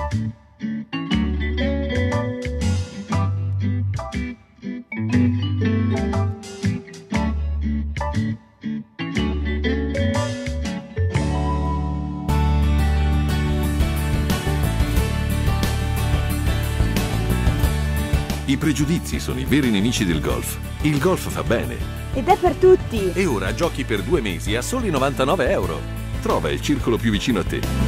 I pregiudizi sono i veri nemici del golf. Il golf fa bene. Ed è per tutti! E ora giochi per 2 mesi a soli 99 euro. Trova il circolo più vicino a te.